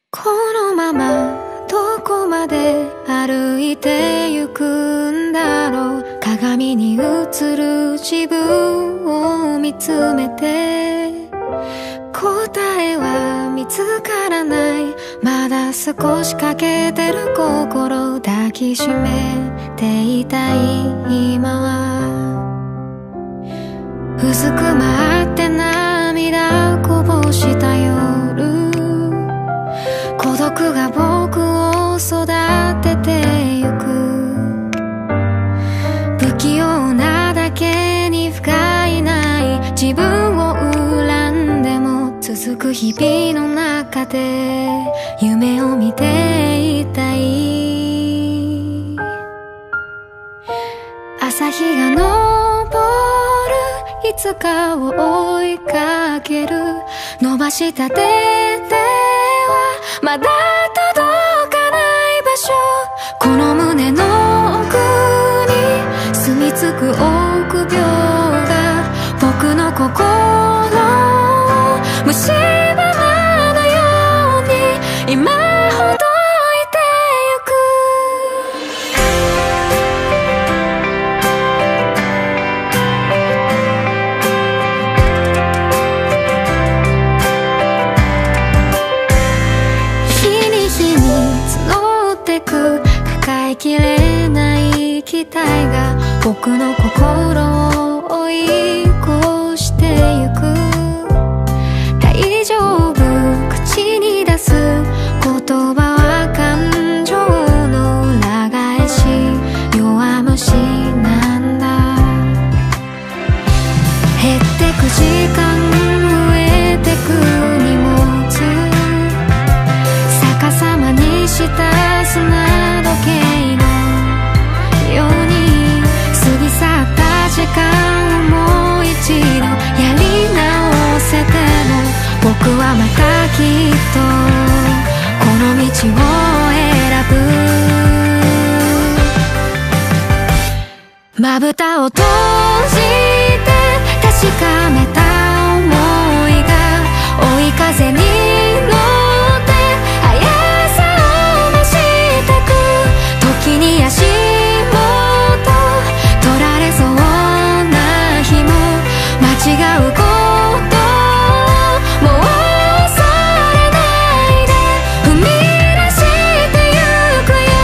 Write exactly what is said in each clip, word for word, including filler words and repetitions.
このままどこまで歩いてゆくんだろう。鏡に映る自分を見つめて、答えは見つからない。まだ少し欠けてる心抱きしめていたい今は。うずくまって涙こぼした夜、孤独が僕を育ててゆく。不器用なだけに不甲斐ない自分を恨んでも続く日々の中で夢を見ていたい。朝日が昇るいつかを追いかける。伸ばした手ではまだ届かない場所。この胸の奥に住み着く臆病が僕の心を蝕まぬように今ほどいてゆく。日に日に募ってく抱えきれない期待が僕の心を追い越してゆく。大丈夫口に出す言葉は感情の裏返し弱虫なんだ。減ってく時間増えてく荷物、逆さまにした砂時計のように過ぎ去った時間をもう一度やり直せても、僕はまたきっとこの道を選ぶ。まぶたを閉じて確かめた想いが追い風に乗って速さを増してく。時に足元取られそうな日も間違うこともう恐れないで踏み出してゆくよ。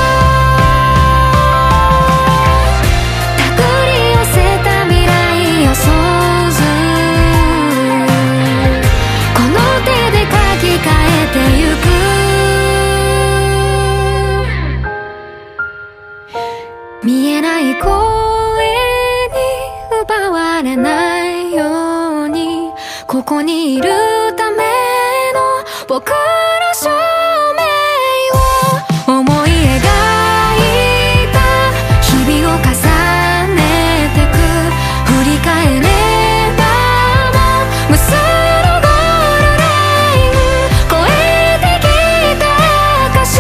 手繰り寄せた未来予想図、この手で書き換えてゆく。見えない声に奪われないように、ここにいるための僕の証明を思い描いた日々を重ねてく。振り返ればもう無数のゴールライン越えてきた証。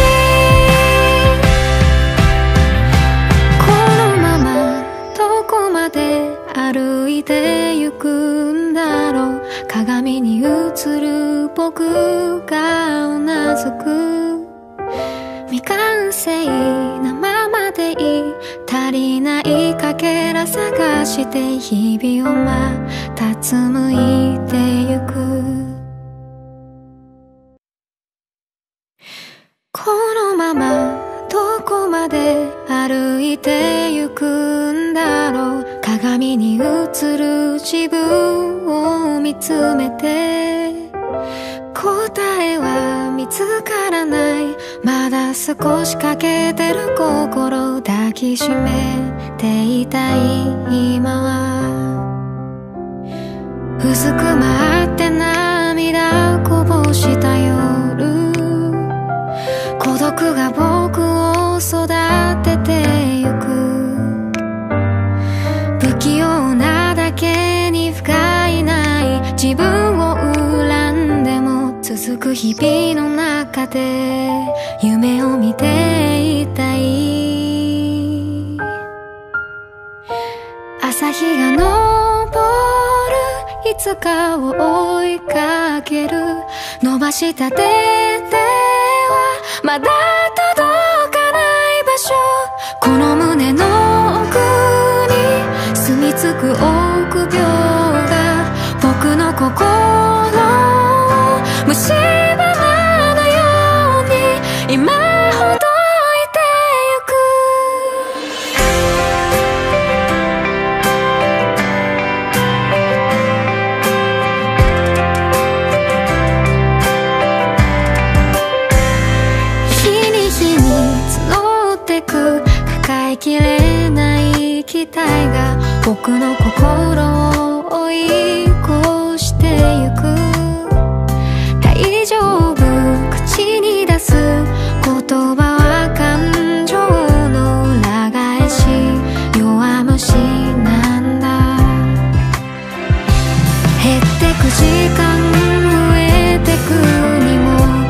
このままどこまで歩いてゆくんだろう。鏡に映る僕がうなずく。未完成なままでいい、足りないかけら探して日々をまた紡いでゆく。このままどこまで歩いてゆくんだろう。鏡に映る自分を見つめて、答えは見つからない。まだ少し欠けてる心抱きしめていたい今は。うずくまって涙こぼした夜、孤独が僕を育ててゆく。不器用なだけに不甲斐ない自分を恨んでも続く日々の中で夢を見ていたい。朝日が昇るいつかを追いかける。伸ばした手でまだ届かない場所、この胸の奥に住み着く臆病が僕の心を蝕まぬように今ほど抱えきれない期待が僕の心を追い越してゆく。大丈夫、口に出す言葉は感情の裏返し、弱虫なんだ。減ってく時間、増えてく荷物、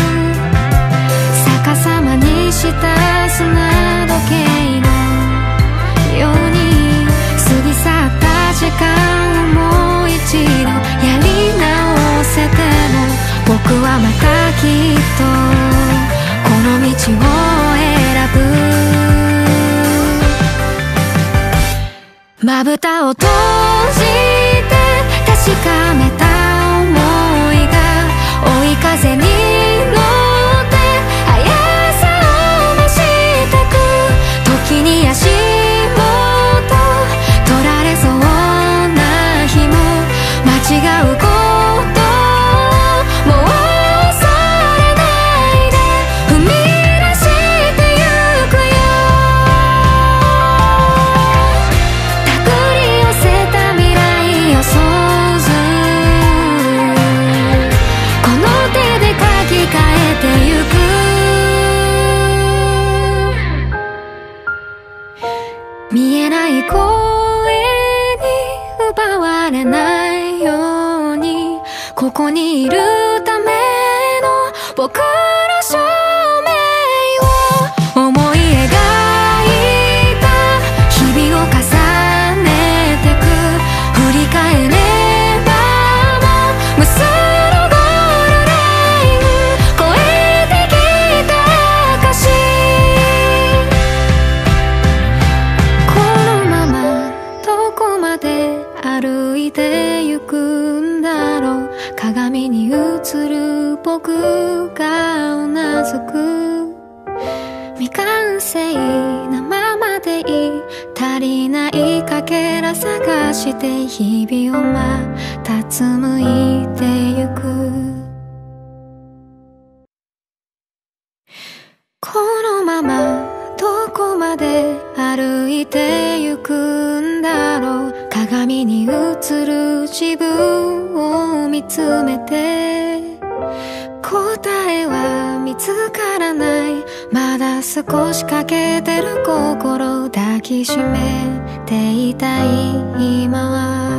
逆さまにした砂時計のように過ぎ去った時間をもう一度やり直せても、僕はまたきっとこの道を選ぶ。まぶたを閉じて確かめた想いが追い風に乗って速さを増してく。時に足元取られそうな日も間違うこともう恐れないで踏み出してゆくよ。手繰り寄せた未来予想図、この手で書き換えてゆく。見えない声に奪われないように、ここにいるための僕の証明を思い描いた日々を重ねてく。振り返ればもう無数のゴールライン越えてきた証。歩いてゆくんだろう、鏡に映る僕がうなずく。未完成なままでいい、足りないかけら探して日々をまた紡いでゆく。このままどこまで歩いてゆくんだろう、鏡に映る自分を見つめて。答えは見つからない、まだ少し欠けてる心を抱きしめていたい今は。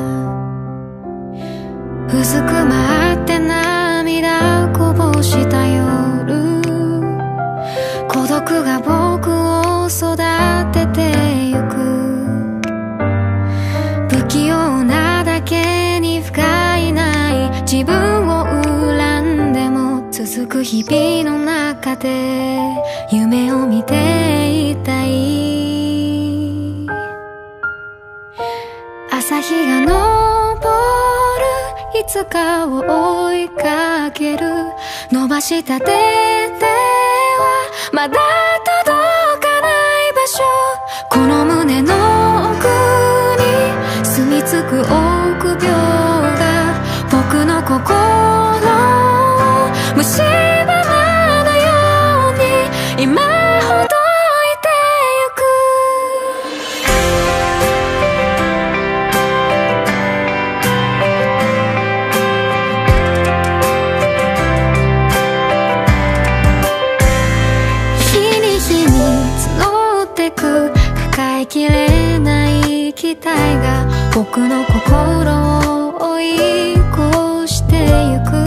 うずくまって涙こぼした夜、孤独が僕を育ててゆく。不器用なだけに不甲斐ない自分を恨んでも、続く日々の中で夢を見ていたい。朝日が昇るいつかを追いかける、伸ばした手ではまだ届かない場所、この胸の奥に住み着く臆病が僕の心を蝕まぬように今ほどいてゆく。日に日に募ってく抱えきれない期待が僕の心を追い越してゆく。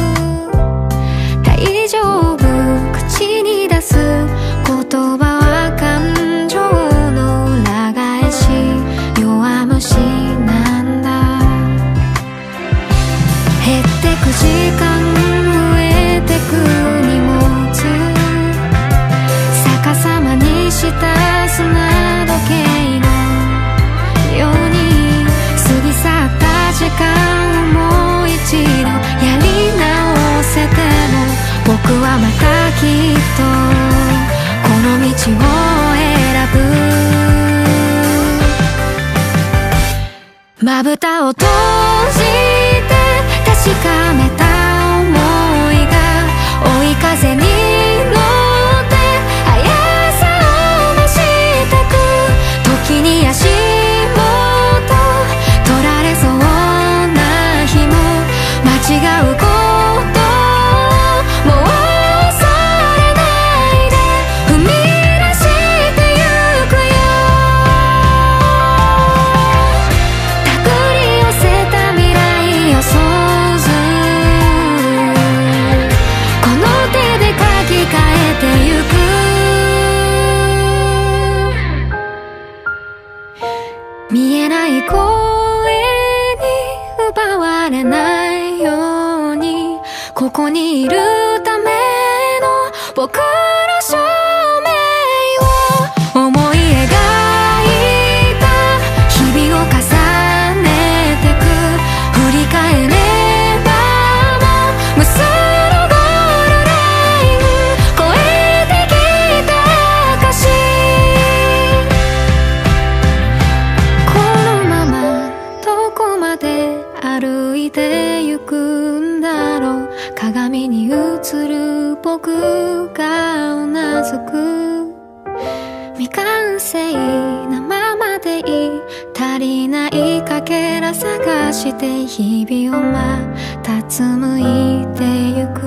ここにいるための僕の証明を思い描いた日々を重ねてく振り返ればもう無数のゴールライン越えてきた証このままどこまで歩いてゆくんだろう鏡に映る僕がうなずく未完成なままでいい足りないかけら探して日々をまた紡いでゆく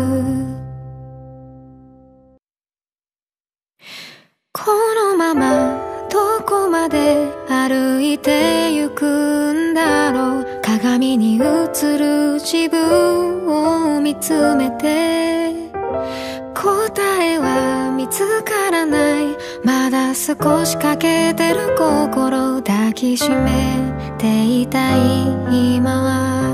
このままどこまで歩いてゆくんだろう鏡に映る自分を見つめて答えは見つからないまだ少し欠けてる心抱きしめていたい今は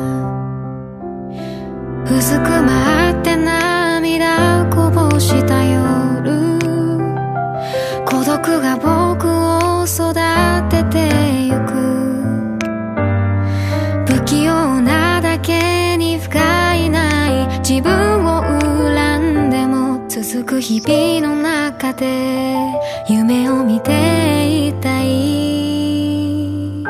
うずくまって涙こぼした夜孤独が僕を育ててゆく不器用なだけに不甲斐ない自分を恨んでも続く日々の中で夢を見ていたい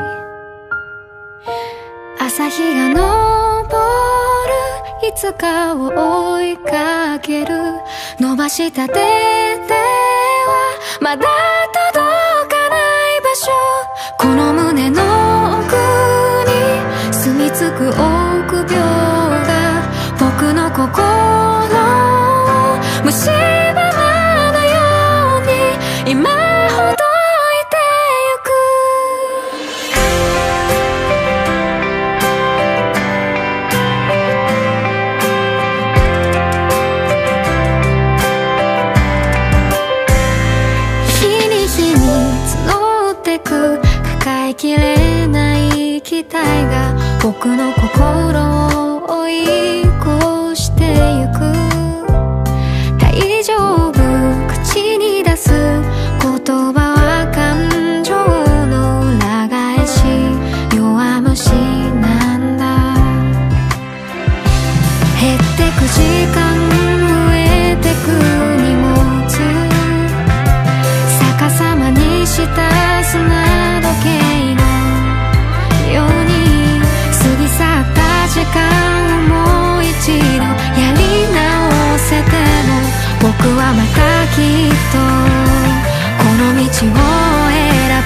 朝日が昇るいつかを追いかける伸ばした手ではまだ届かない場所この胸の奥に住み着く臆病が僕の心を蝕まぬように今ほどいてゆく日に日に募ってく抱えきれない期待が僕の心を追い越してゆく大丈夫口に出す言葉は感情の裏返し弱虫なんだ減ってく時間増えてく荷物逆さまにした砂時計のように過ぎ去った時間をもう一度やり直せても僕はまたきっとこの道を選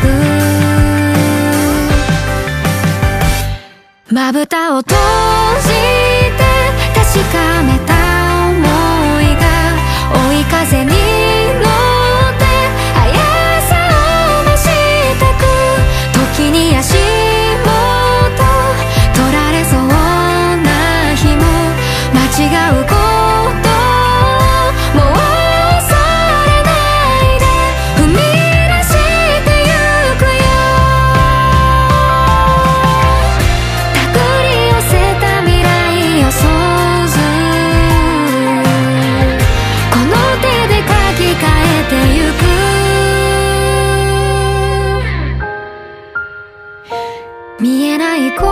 ぶまぶたを閉じて確かめた想いが追い風に乗って速さを増してく時に足元取られそうな日も間違うこともう恐れないで踏み出してゆくよ手繰り寄せた未来予想図この手で書き換えてゆく見えない声に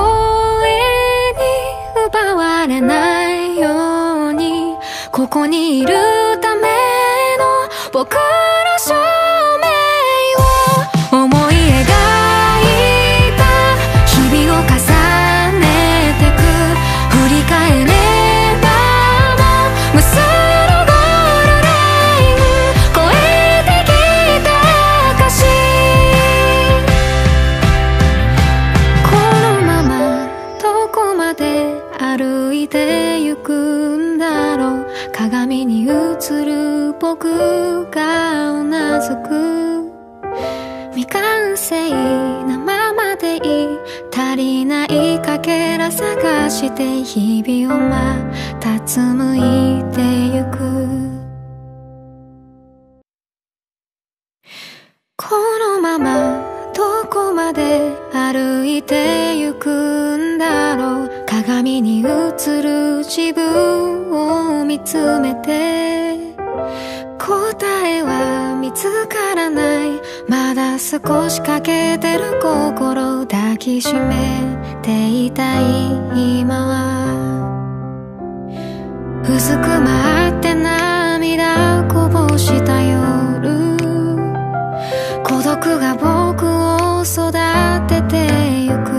奪われないようにここにいるための僕の証明を思い描いた日々を重ねてく振り返ればもう無数のゴールライン越えてきた証このままどこまで歩いてゆくんだろう鏡に映る僕がうなずく未完成なままでいい足りないかけら探して日々をまた紡いでゆくこのままどこまで歩いてゆくんだろう鏡に映る自分をつめて答えは見つからない。まだ少し欠けてる心抱きしめていたい今は。うずくまって涙こぼした夜、孤独が僕を育ててゆく。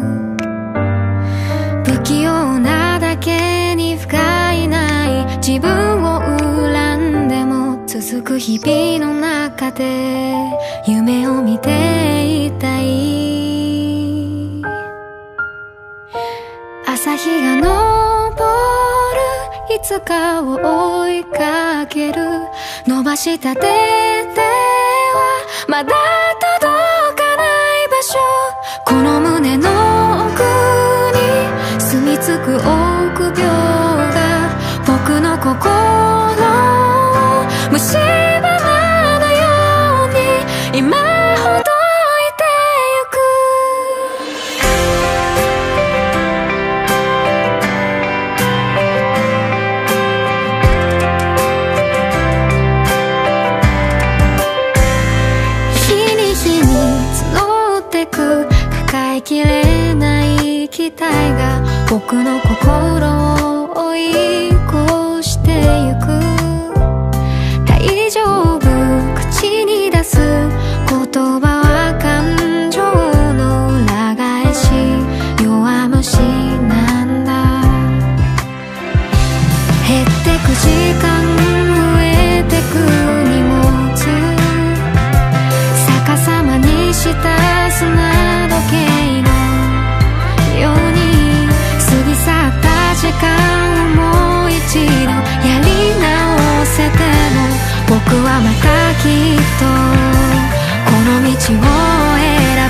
不器用なだけに不甲斐ない自分を恨んでも続く日々の中で夢を見ていたい。朝日が昇るいつかを追いかける。伸ばした手ではまだ届かない場所。この胸の奥に住み着く臆病が僕の心を蝕まぬように今ほどいてゆく。日に日に募ってく抱えきれない期待が僕の心を追い越してゆく。大丈夫口に出す言葉は感情の裏返し弱虫なんだ。減ってく時間増えてく荷物逆さまにした砂時計のように過ぎ去った時間をもう一度やり直せても僕はまたきっとこの道を選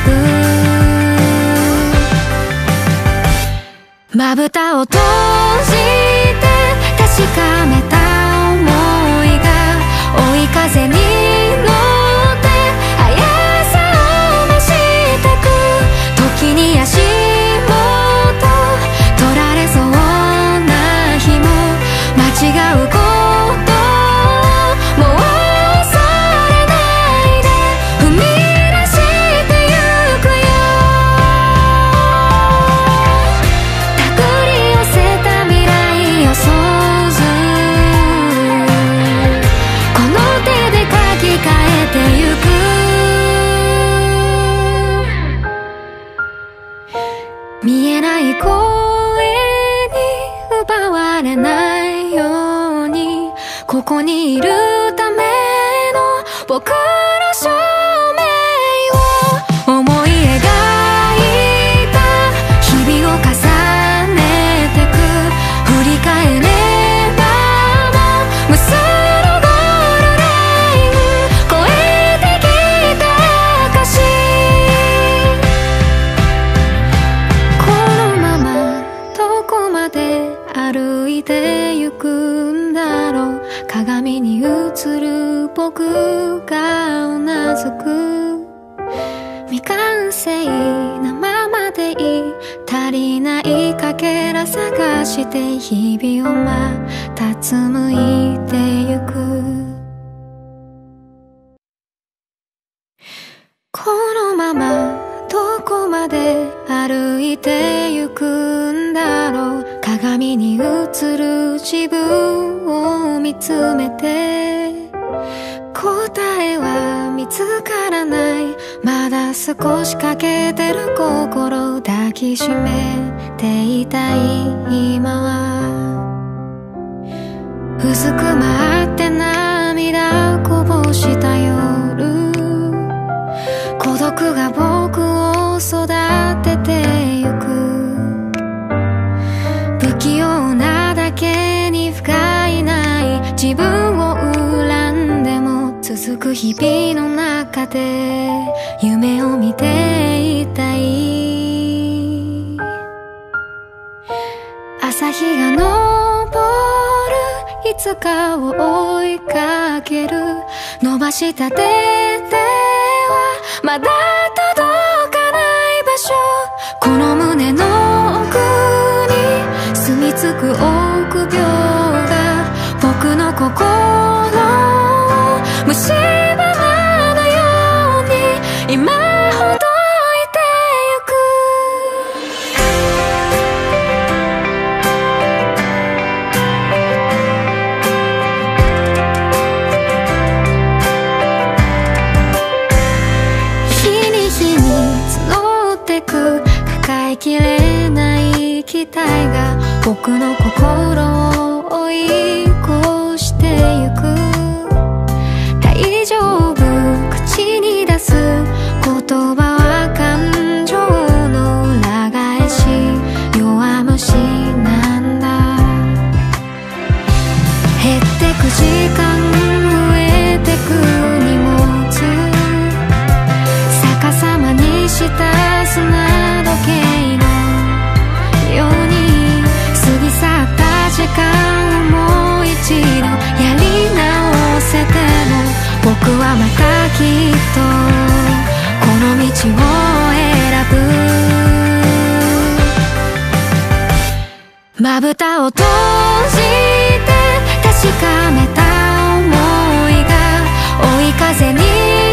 ぶ。まぶたを閉じて確かめた想いが追い風に乗って速さを増してく。時に足元取られそうな日も間違うこともう恐れないで踏み出してゆくよ。手繰り寄せた未来予想図この手で書き換えてゆく。見えない声に奪われないようにここにいるための僕の証明を思い描いた日々を重ねてく。振り返ればもう無数のゴールライン越えてきた証。このままどこまで歩いてゆくんだろう。鏡に映る僕がうなずく。未完成なままでいい。足りないかけら探して日々をまた紡いでゆく。このままどこまで歩いてゆくんだろう。鏡に映る自分を見つめて答えは見つからない。まだ少し欠けてる心抱きしめていたい今は。うずくまって涙こぼした夜、孤独が僕を育ててゆく。不器用なだけに不甲斐ない自分を恨んでも続く日々の中で夢を見ていたい。朝日が昇るいつかを追いかける。伸ばした手ではまだ届かない場所。この胸の奥に住み着く臆病が心を虫歯のように今ほどいてゆく。日に日に募ってく抱えきれない期待が僕の心を追い越してゆく。大丈夫口に出す言葉は感情の裏返し弱虫なんだ。減ってく時間増えてく荷物逆さまにした砂時計のように過ぎ去った時間をもう一度やり直せても僕はまたきっとこの道を選ぶ。まぶたを閉じて確かめた想いが追い風に乗って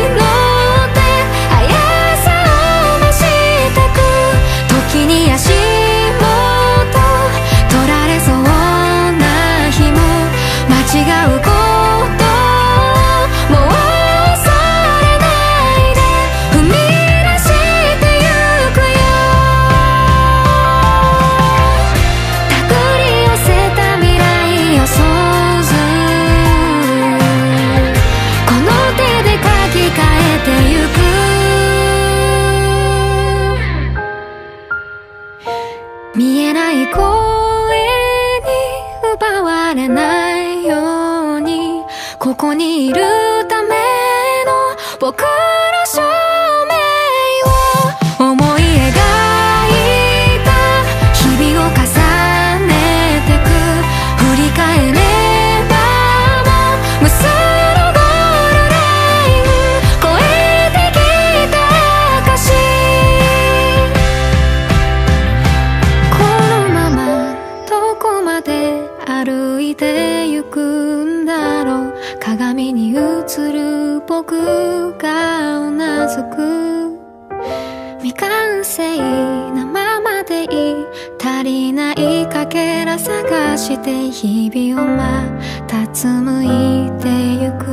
速さを増してく。時に足元取られそうな日も間違うこともう恐れないで踏み出してゆくよ。手繰り寄せた未来予想図この手で書き換えてゆく。見えない声に奪われないようにここにいるための僕の証明を思い描いた日々を重ねてく。振り返ればもう無数のゴールライン越えてきた証。このままどこまで歩いてゆくんだろう。鏡に映る僕がうなずく。未完成なままでいい足りないかけら探して日々をまた紡いでゆく。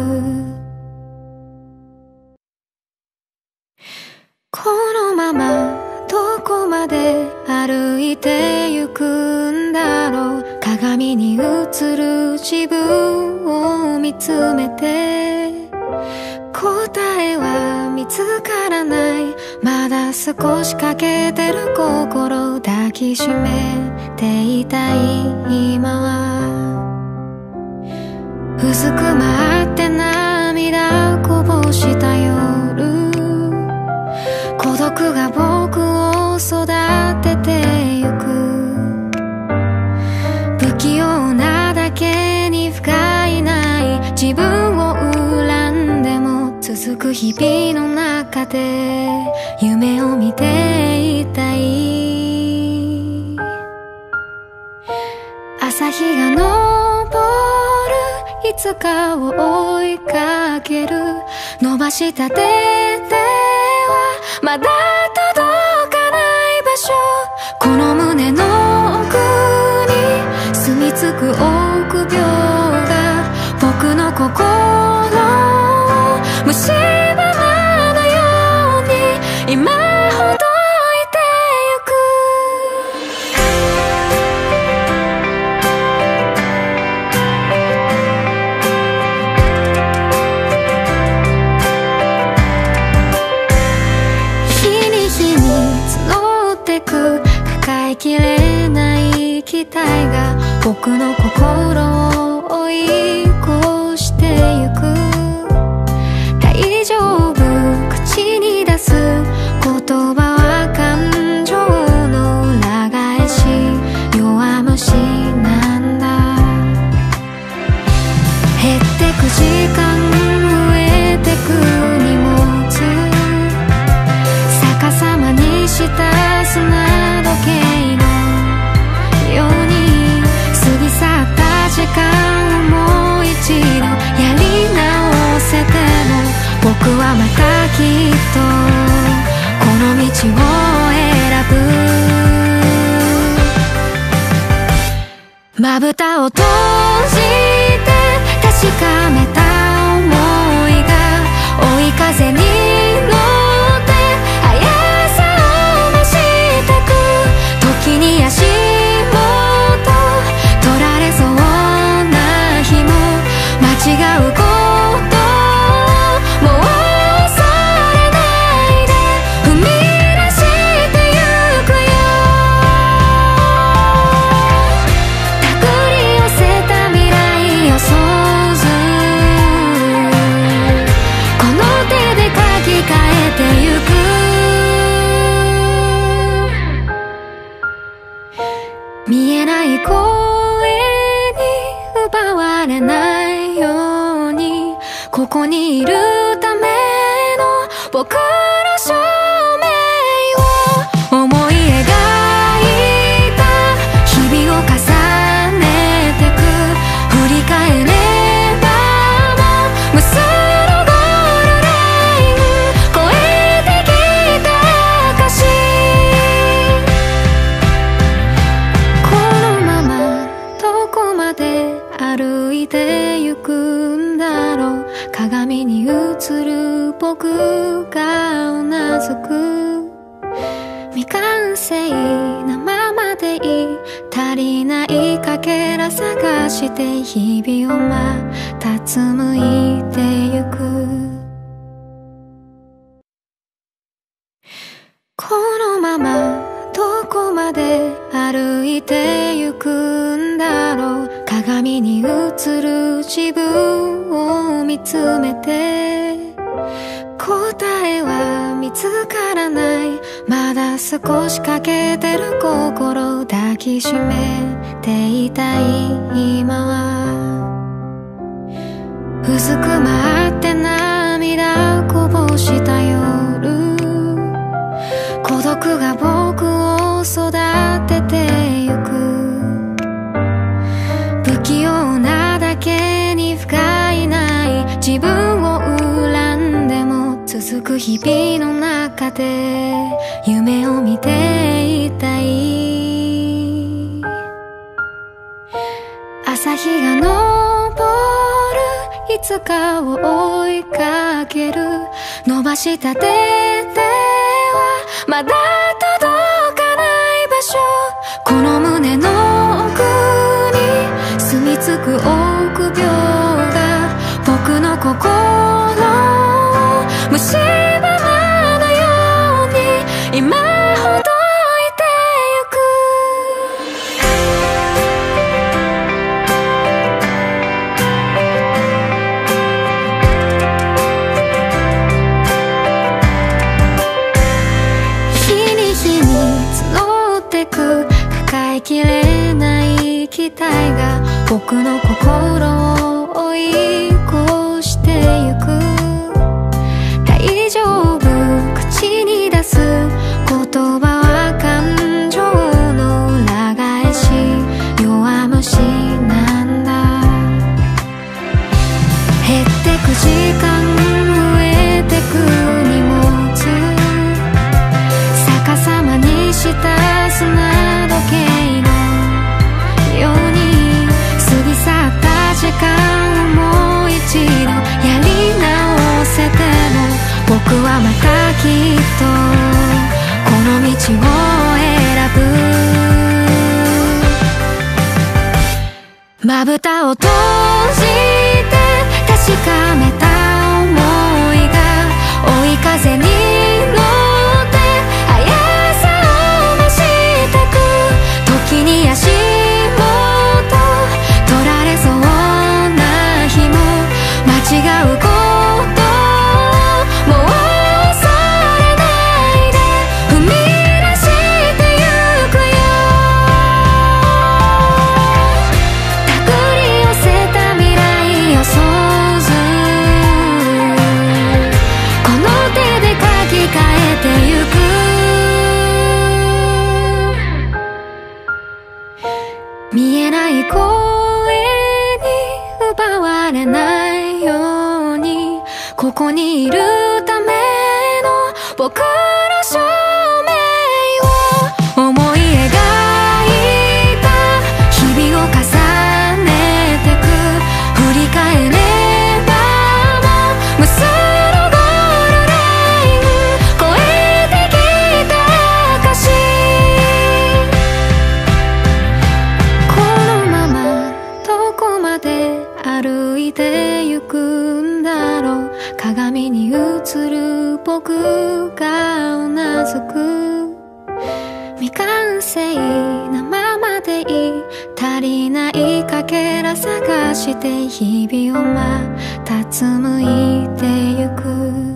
このままどこまで歩いてゆくんだろう。鏡に映る自分を見つめて答えは見つからない。まだ少し欠けてる心を抱きしめていたい今は。うずくまって涙こぼした夜孤独が僕を育ててゆく。不器用なだけに不甲斐ない自分を恨んでも続く日々の中で夢を見ていたい。朝日が昇るいつかを追いかける。伸ばした手ではまだ届かない場所。この胸の奥に住み着く臆病が僕の心を虫歯のように今ほどいてゆく。日に日に募ってく抱えきれない期待が僕の心を追い越してゆく。大丈夫口に出す言葉は感情の裏返し弱虫なんだ。減ってく時間増えてく荷物逆さまにした砂時計のように過ぎ去った時間をもう一はまたきっとこの道を選ぶ。まぶたを閉じて確かめた想いが追い風に乗って速さを増してく。時に足元取られそうな日も間違うこと見えない声に奪われないようにここにいるための僕の証明を思い描いた日々を重ねてく。振り返ればもう無数のゴールライン越えてきた証。歩いてゆくんだろう。鏡に映る僕がうなずく。未完成なままでいい。足りないかけら探して日々をまた紡いでゆく。このままどこまで歩いてゆくんだろう。鏡に映る自分を見つめて答えは見つからない。まだ少し欠けてる心抱きしめていたい今は。うずくまって涙こぼした夜、孤独が僕を育ててゆく。不器用なだけに不甲斐ない自分を恨んでも続く日々の中で夢を見ていたい。朝日が昇るいつかを追いかける。伸ばした手ではまだ届かない場所。この胸の奥に住み着く臆病が僕の心を蝕まぬように今ほどいてゆく。日に日に募ってく抱えきれない期待が僕の心を追い越してゆく。大丈夫口に出す言葉は感情の裏返し弱虫なんだ。減ってく時間増えてく荷物逆さまにした砂時計のように過ぎ去った時間をもう一度やり直せても僕はまたきっとこの道を選ぶ。まぶたを閉じて確かめた想いが追い風に乗って速さを増してく。時に足元取られそうな日も間違うこともう恐れないで踏み出してゆくよ。手繰り寄せた未来ここにいるための僕の証明を思い描いた日々を重ねてく振り返ればもう無数のゴールライン越えてきた証このままどこまで歩いてゆくんだろう鏡に映る僕がうなずく未完成なままでいい足りないかけら探して日々をまた紡いでゆく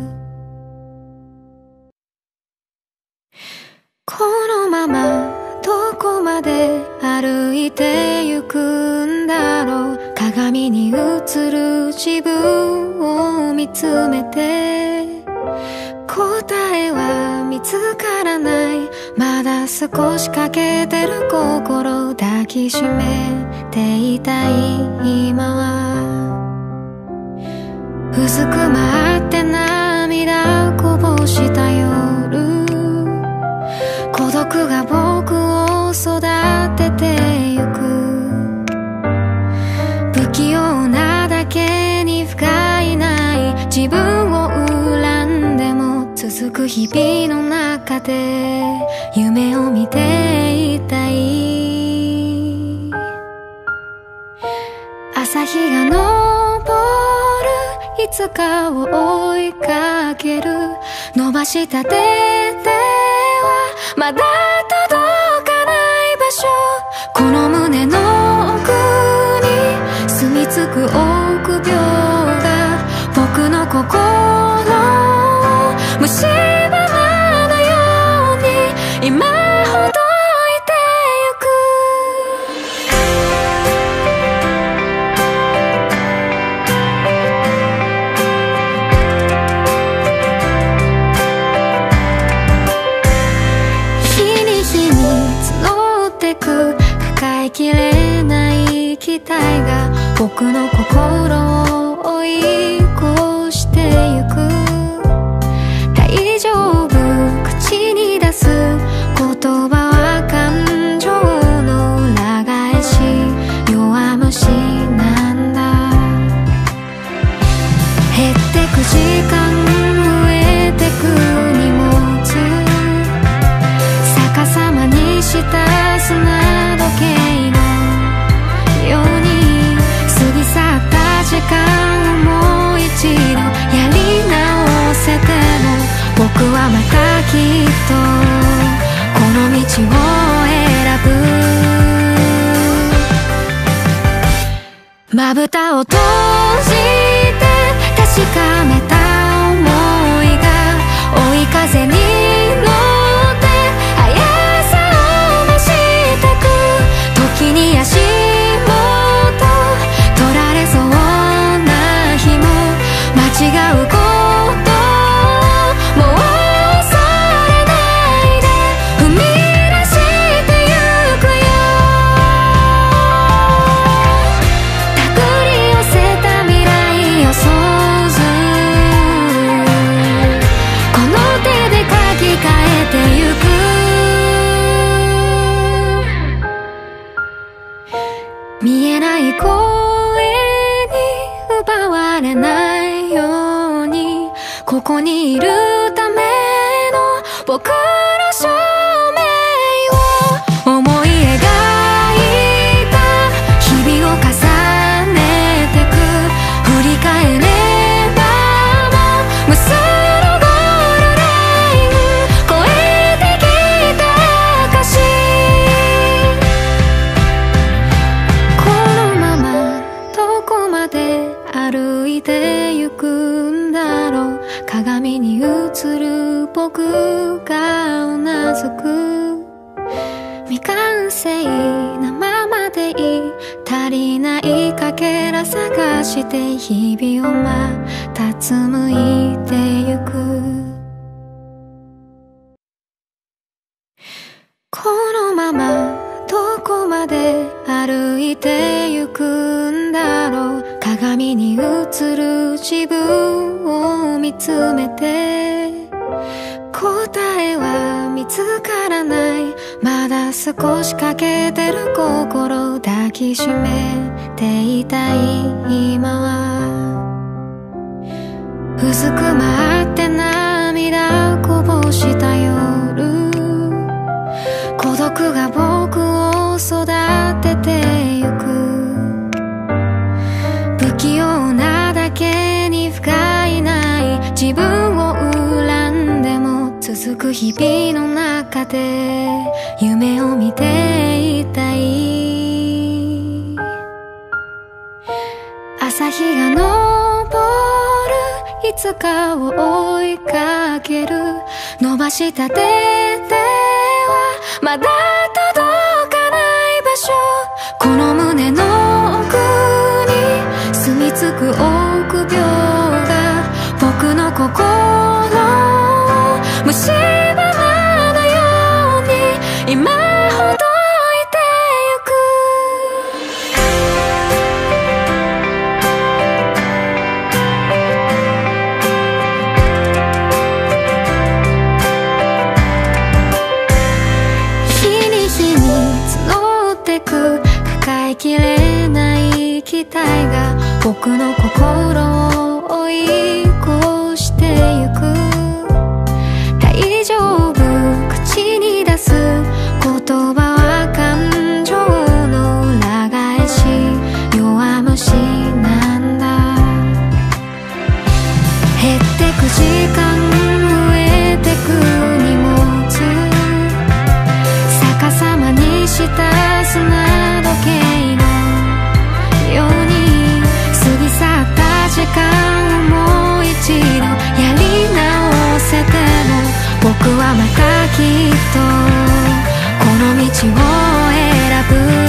このままどこまで歩いてゆくんだろう鏡に映る自分を見つめて答えは見つからないまだ少し欠けてる心を抱きしめていたい今はうずくまって涙こぼした夜孤独が僕を育ててゆく不器用なだけに不甲斐ない自分を恨んでも続く日々の中で夢を見ていたい朝日が昇るいつかを追いかける伸ばした手ではまだ届かない場所この胸の奥に住み着く臆病が僕の心を蝕むように今ほどいてゆく日に日に募ってく抱えきれない期待が僕の心を追い越してゆく大丈夫口に出す言葉は感情の裏返し弱虫なんだ減ってく時間増えてく荷物逆さまにした砂時計のように過ぎ去った時間をもう一度やり直せても僕はまたきっとこの道を選ぶまぶたを閉じて確かめた想いが追い風に乗って速さを増してく時に足元取られそうな日も間違うこともう恐れないで踏み出してゆくよ手繰り寄せた未来予想図この手で書き換えてゆく見えない声に奪われないようにここにいるための僕の証明を思い描いた日々を重ねてく振り返ればもう無数のゴールライン越えてきた証このままどこまで歩いてゆくんだろう鏡に映る僕がうなずく未完成なままでいい足りないかけら探して日々をまた紡いでゆくこのままどこまで歩いてゆくんだろう鏡鏡に映る自分を見つめて、答えは見つからない、まだ少し欠けてる心抱きしめていたい今は、うずくまって涙こぼした夜、孤独が僕を育ててゆく、不器用なだけに不甲斐ない自分を恨んでも続く日々の中で夢を見ていたい。朝日が昇るいつかを追いかける、伸ばした手ではまだ届かない場所、この胸の奥に住み着く臆病が僕の心を蝕まぬように今ほどいてゆく。日に日に募ってく抱えきれない期待が僕の心を追い越してゆく。大丈夫口に出す言葉は感情の裏返し、弱虫なんだ。減ってく時間増えてく荷物、逆さまにした砂時計のように過ぎ去った時間をもう一度やり直せても、僕はまたきっとこの道を選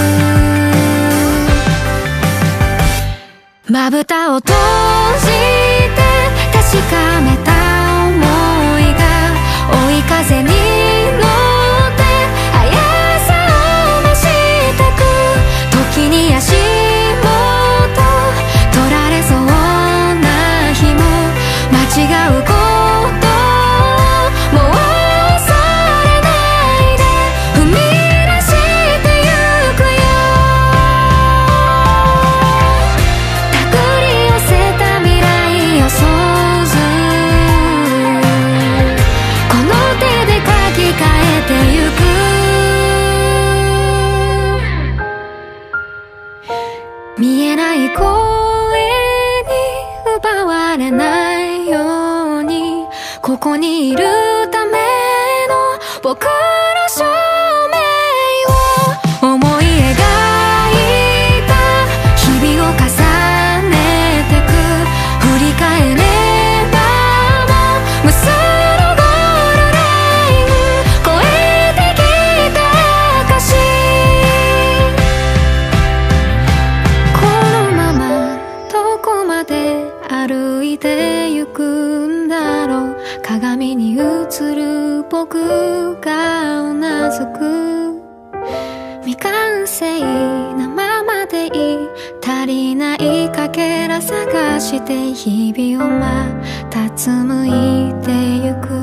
ぶ。まぶたを閉じて確かめた想いが追い風に乗って速さを増してく、時に足元取られそうな日も間違うこともう恐れないで踏み出してゆくよ。手繰り寄せた未来予想図、この手で書き換えてゆく。見えない声に奪われないように、ここにいるための僕の証明を思い描いた日々を重ねてく、振り返ればもう無数のゴールライン越えてきた証、このままどこまで歩いてゆくんだろう。鏡に映る僕がうなずく、未完成なままでいい、足りないかけら探して日々をまた紡いでゆく。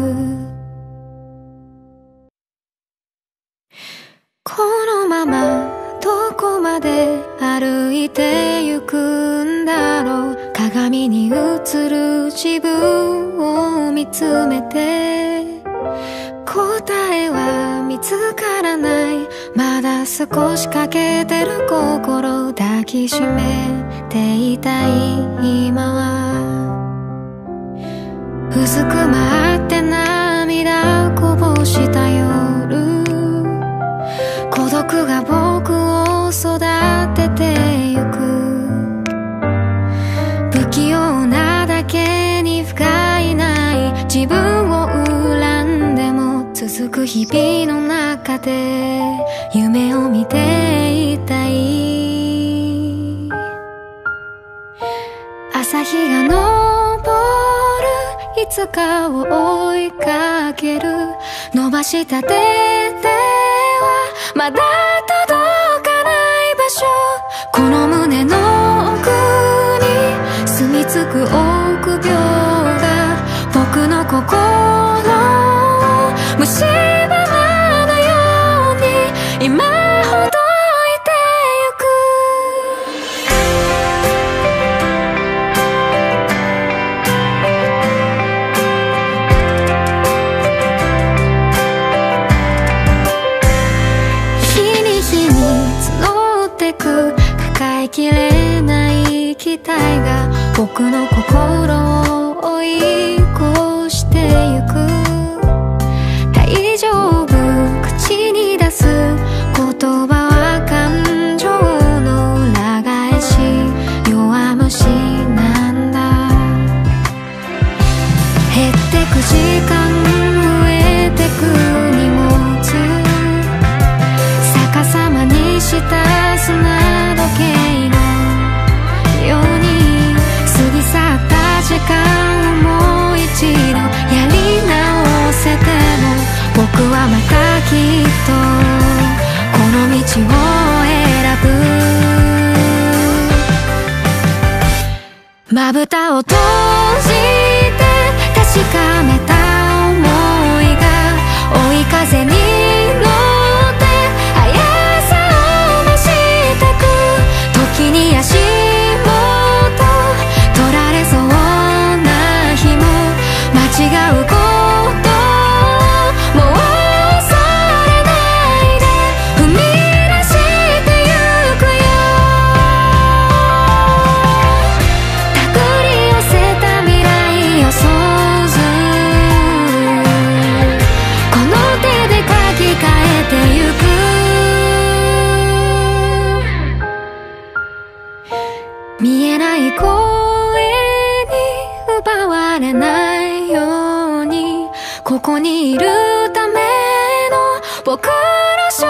このままどこまで歩いてゆくんだろう。鏡に映る自分を見つめて、答えは見つからない、まだ少し欠けてる心抱きしめていたい今は、うずくまって涙こぼした夜、孤独が僕を育ててゆく、不器用なだけに不甲斐ない自分を恨んでも続く日々の中で夢を見ていたい。朝日が昇るいつかを追いかける、伸ばした手ではまだ届かない場所、この胸の奥につく臆病が僕の心を蝕まぬように今ほどいてゆく。日に日に募ってく抱えきれない期待が僕の心を追い越してゆく。大丈夫口に出す言葉は感情の裏返し弱虫なんだ。減ってく時間増えてく荷物逆さまにした砂時計のように過ぎ去った時間をもう一度やり直せても僕はまたきっとこの道を選ぶ。まぶたを閉じて確かめた想いが追い風に乗って速さを増してく。時に足元取られそうな日も間違うこともう恐れないで踏み出してゆくよ。手繰り寄せた未来予想図この手で書き換えてゆく。見えない声に奪われないようにここにいるための僕の証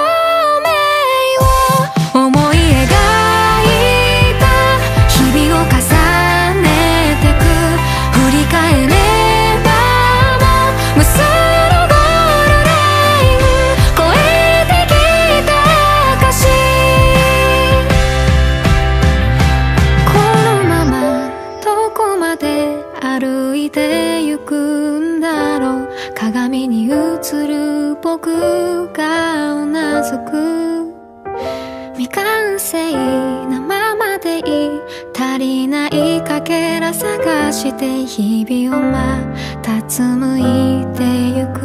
明を思い描いた日々を重ねてく。振り返ればもう無数のゴールライン越えてきた証。このままどこまで歩いてゆくんだろう。鏡に映る僕がうなずく。未完成なままでいい足りないかけら探して日々をまた紡いでゆく。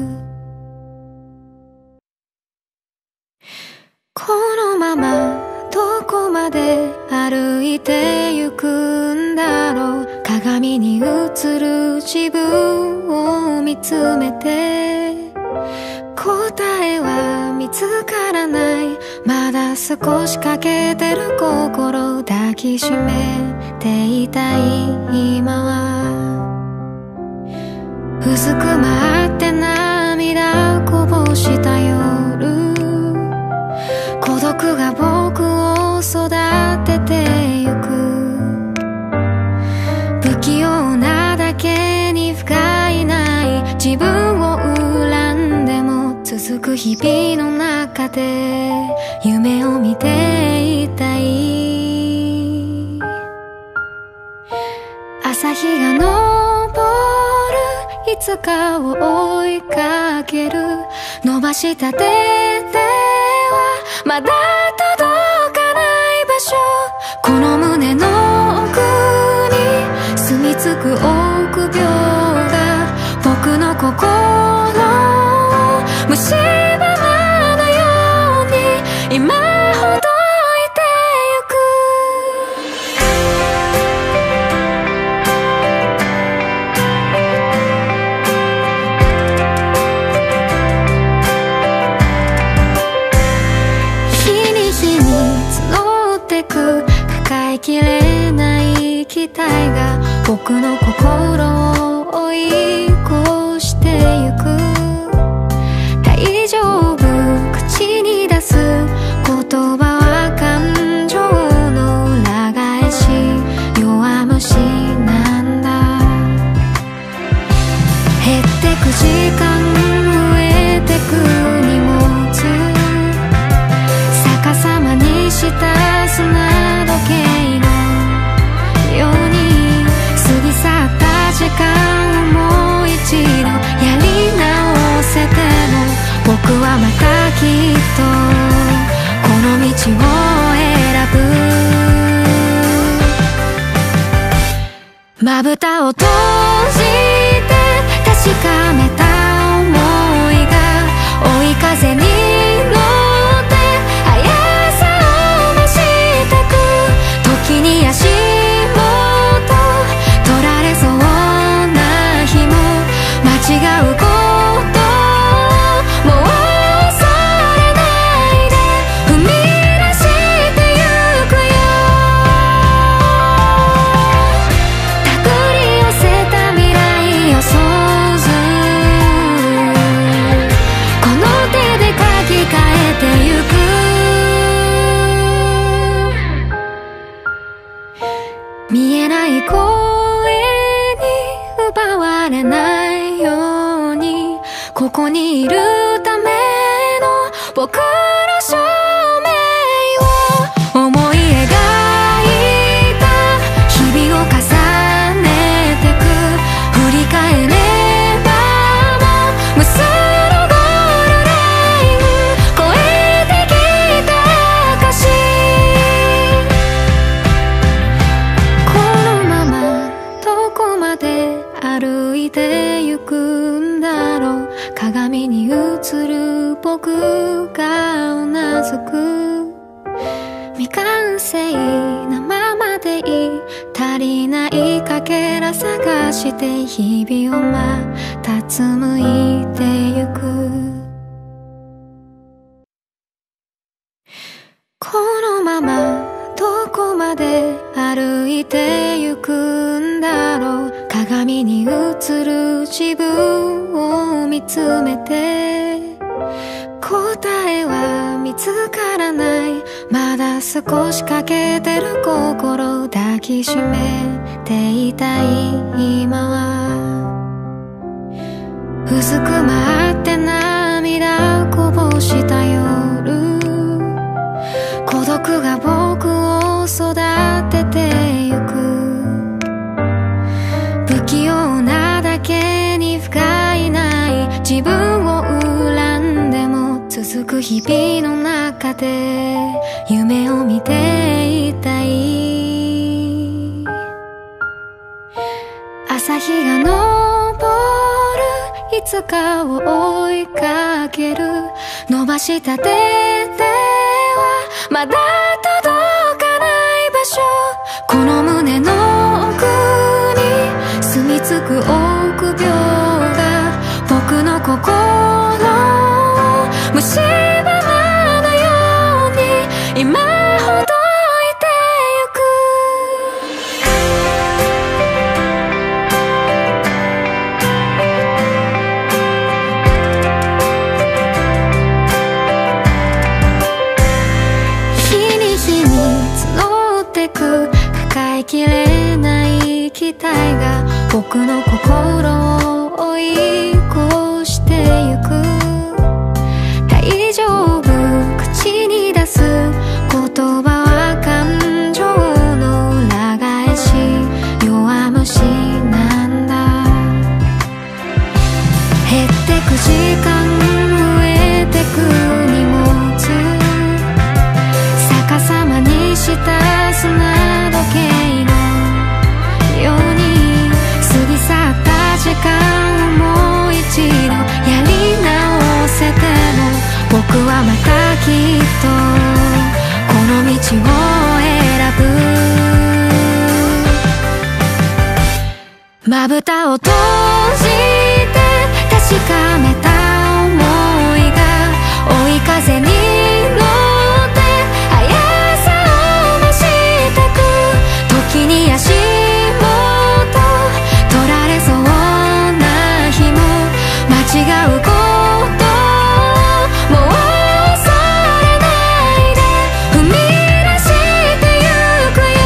このままどこまで歩いてゆくんだろう。鏡に映る自分を見つめて答えは見つからない。まだ少し欠けてる心抱きしめていたい今は。うずくまって涙こぼした夜孤独が僕を育ててゆく。不器用なだけに不甲斐ない自分を恨んでも続く日々の中で夢を見ていたい。朝日が昇るいつかを追いかける。伸ばした手ではまだ届かない場所。この胸の奥に住み着く臆病が僕の心を蝕まぬように今ほどいてゆく。日に日に募ってく抱えきれない期待が僕の心を追い越してゆく。大丈夫口に出す言葉は感情の裏返し弱虫なんだ。減ってく時間増えてく荷物逆さまにした砂時計のように僕はまたきっとこの道を選ぶ。まぶたを閉じて確かめた想いが追い風に乗って速さを増してく。時に足元取られそうな日も間違うこともう恐れないで踏み出してゆくよ。手繰り寄せた未来予想図この手で書き換えてゆく。見えない声に奪われないようにここにいるための僕の証明を思い描いた日々を重ねてく。振り返ればもう無数のゴールライン越えてきた証。このままどこまで歩いてゆくんだろう。鏡に映る僕がうなずく。未完成なままでいい。足りないかけら探して日々をまた紡いでゆく。このままどこまで歩いてゆくんだろう。鏡に映る自分を見つめて答えは見つからない。まだ少し欠けてる心を抱きしめていたい今は。うずくまって涙こぼした夜。孤独が僕を育ててゆく。不器用なだけに不甲斐ない自分を恨んでも続く日々の中で夢を見ていたい。朝日が昇るいつかを追いかける。伸ばした手ではまだ届かない場所。この胸の奥に住み着く臆病が僕の心を蝕まぬように今ほどいてゆく。日に日に募ってく抱えきれない期待が僕の心を追い越してゆく。大丈夫口に出す言葉は感情の裏返し弱虫なんだ。減ってく時間増えてく荷物逆さまにした砂時計のように過ぎ去った時間をもう一度やり直せても僕はまたきっとこの道を選ぶ。まぶたを閉じて確かめた想いが追い風に乗って速さを増してく。時に足元取られそうな日も間違うこともう恐れないで踏み出してゆくよ。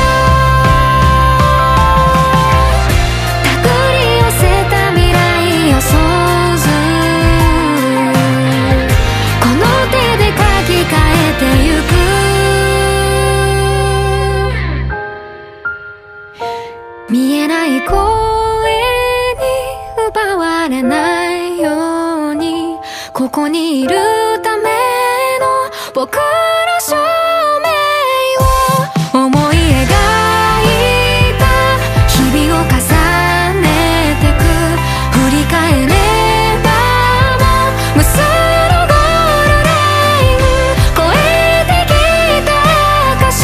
手繰り寄せた未来予想図この手で書き換えてゆく。見えない声に奪われないようにこここにいるための僕の証明を思い描いた日々を重ねてく振り返ればもう無数のゴールライン越えてきた証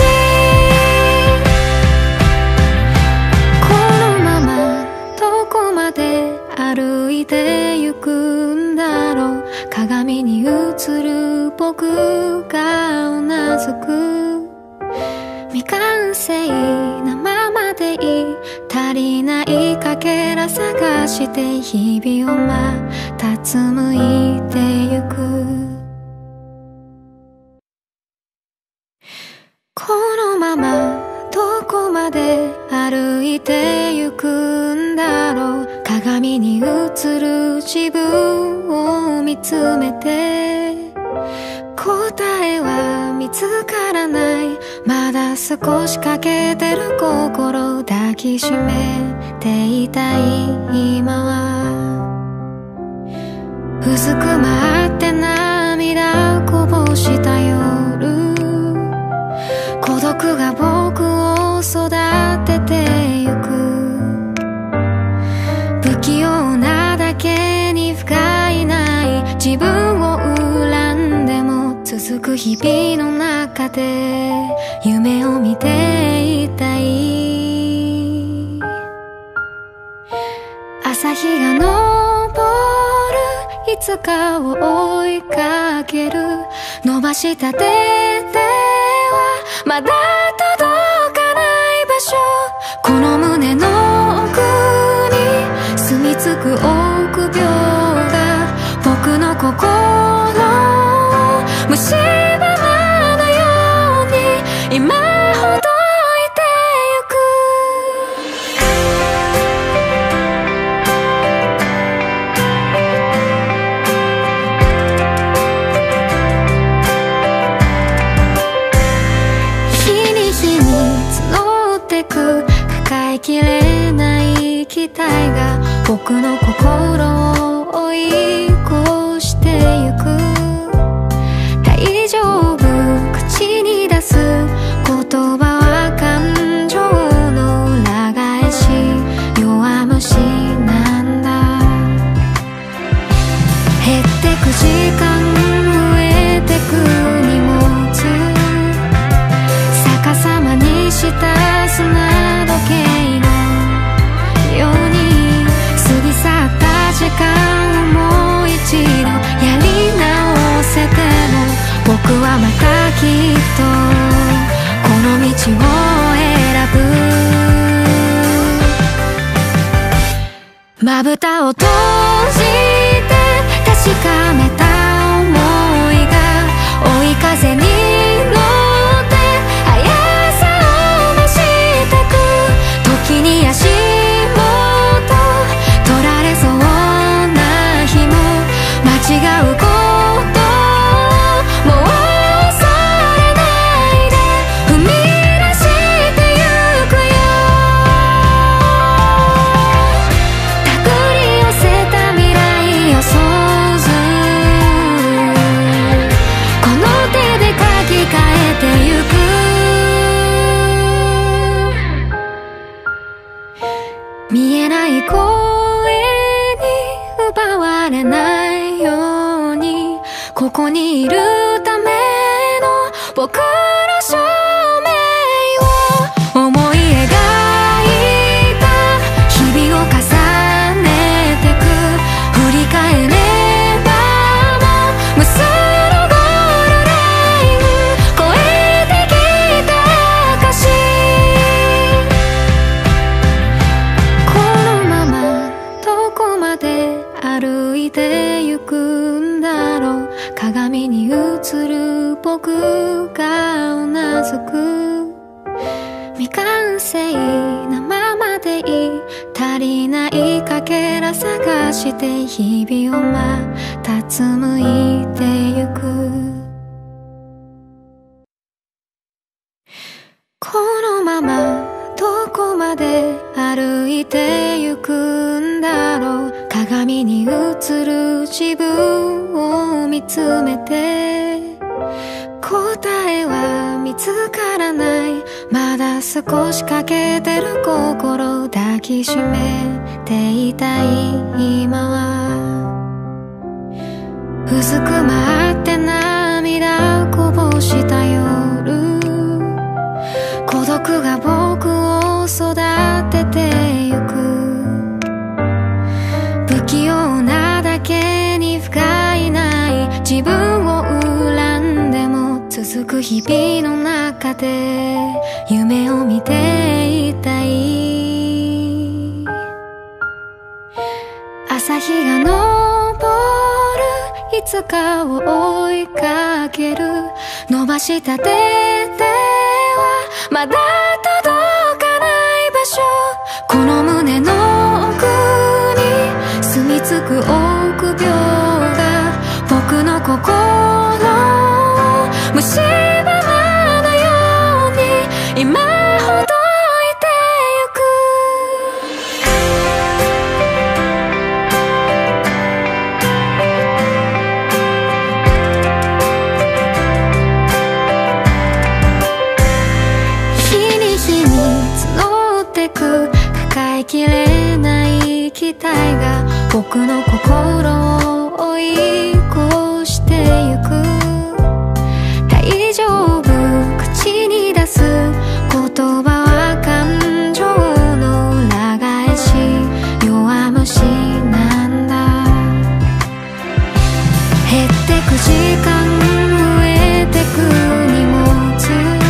このままどこまで歩いてゆくんだろう鏡に映る僕がうなずく未完成なままでいい足りないかけら探して日々をまた紡いでゆくこのままどこまで歩いてゆくんだろう鏡に映る自分を見つめて答えは見つからないまだ少し欠けてる心抱きしめていたい今はうずくまって涙こぼした夜孤独が僕を育ててゆく不器用なだけに不甲斐ない自分を恨んでも続く日々の中で夢を見ていたい朝日が昇るいつかを追いかける伸ばした手ではまだ届かない場所この胸の奥に住み着く臆病が僕の心を蝕まぬように今ほどいてゆく日に日に募ってく抱えきれない期待が僕の心を追い越してゆく大丈夫口に出す言葉は感情の裏返し弱虫なんだ減ってく時間増えてく荷物逆さまにした砂時計のように過ぎ去った時間をもう一度やり直せても僕はまたきっとこの道を選ぶまぶたを閉じて確かめた想いが追い風に乗って速さを増してく時に足元取られそうな日も間違うこと見えない声に奪われないようにここにいるための僕の証明を思い描いた日々を重ねてく振り返ればもう無数のゴールライン越えてきた証歩いてゆくんだろう鏡に映る僕がうなずく未完成なままでいい足りないかけら探して日々をまた紡いでゆくこのままどこまで歩いてゆくんだろう鏡鏡に映る自分を見つめて、答えは見つからない、まだ少し欠けてる心を抱きしめていたい今は、薄く舞って涙こぼした夜、孤独が僕を育ててゆく、不器用なだけに不甲斐ない自分を恨んでも続く日々の中で夢を見ていたい。朝日が昇るいつかを追いかける、伸ばした手ではまだ届かない場所、この胸の奥に住み着く臆病が僕の心を蝕まぬように今ほどいてゆく。日に日に募ってく抱えきれない期待が僕の心を追い越してゆく。大丈夫口に出す言葉は感情の裏返し、弱虫なんだ。減ってく時間、増えてく荷物、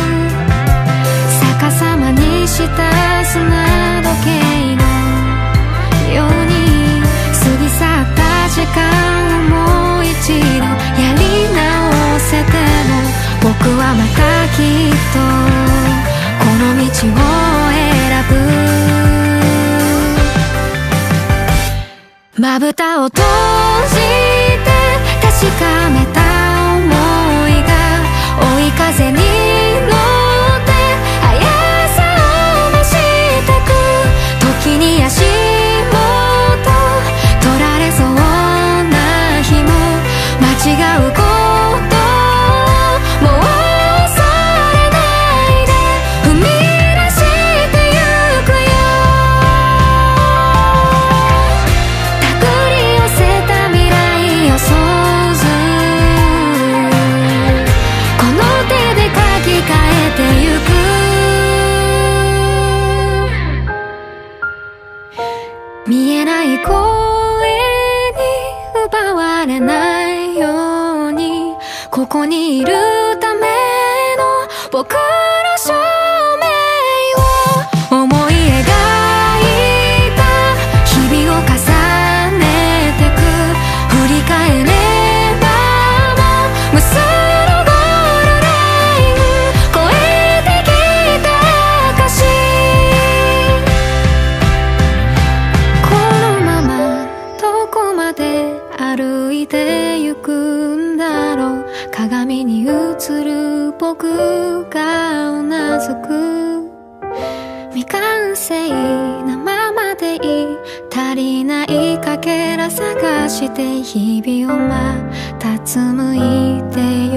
逆さまにした砂時計のように過ぎ去った時間をもう一度やり直せても、僕はまたきっとこの道を選ぶ。まぶたを閉じて確かめた想いが追い風に乗って速さを増してく、時に足元取られそうな日も間違うこともう恐れないで踏み出してゆくよ。手繰り寄せた未来予想図、この手で書き換えてゆく。見えない声に奪われないように、ここにいるための僕の証明を思い描いた日々を重ねてく、振り返ればもう無数のゴールライン越えてきた証、このままどこまで歩いてゆくんだろう。鏡に映る僕がうなずく、未完成なままでいい、足りないかけら探して日々をまた紡いでゆく。